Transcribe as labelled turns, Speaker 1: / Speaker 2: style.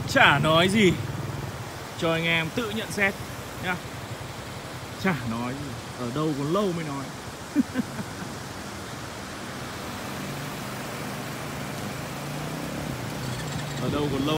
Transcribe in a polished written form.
Speaker 1: Chả nói gì, cho anh em tự nhận xét nhá. Chả nói gì, ở đâu còn lâu mới nói. Ở đâu còn lâu